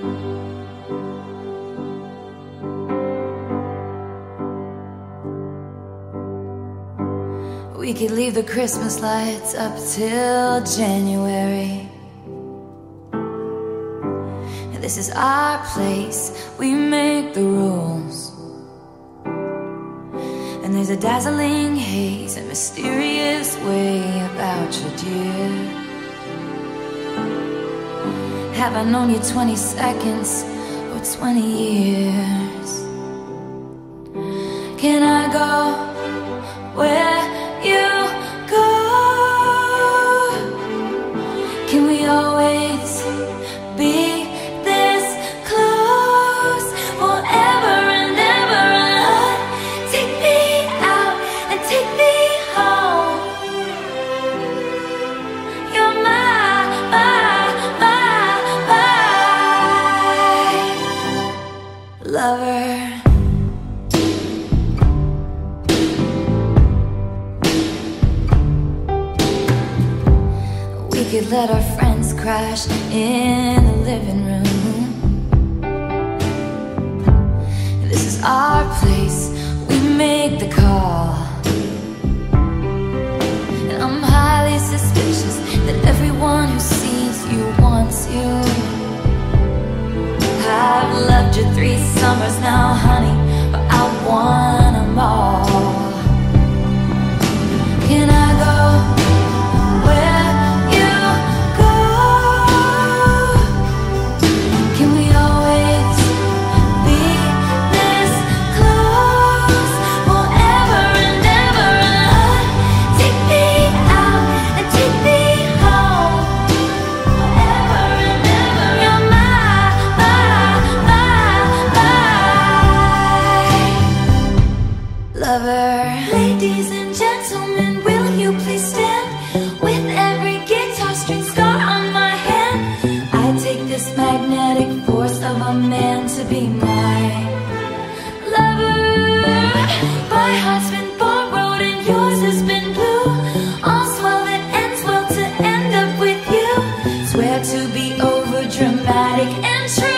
We could leave the Christmas lights up till January. This is our place, we make the rules. And there's a dazzling haze, a mysterious way about you, dear. Have I known you 20 seconds or 20 years? Can I go where you go? Can we always be this close forever and ever? Take me out and take me home. You're my lover. We could let our friends crash in the living room. This is our place, we make the call. And I'm highly suspicious that everyone who sees you wants you. I've loved you 3 summers now, honey, but I want them all. Can I go where you go? Can we always be this close forever and ever? Take me out and take me home forever and ever. You're my lover. Ladies and gentlemen, will you please stand? With every guitar string scar on my hand, I take this magnetic force of a man to be my lover. My heart's been borrowed and yours has been blue. All swell that ends well to end up with you. Swear to be over dramatic and true.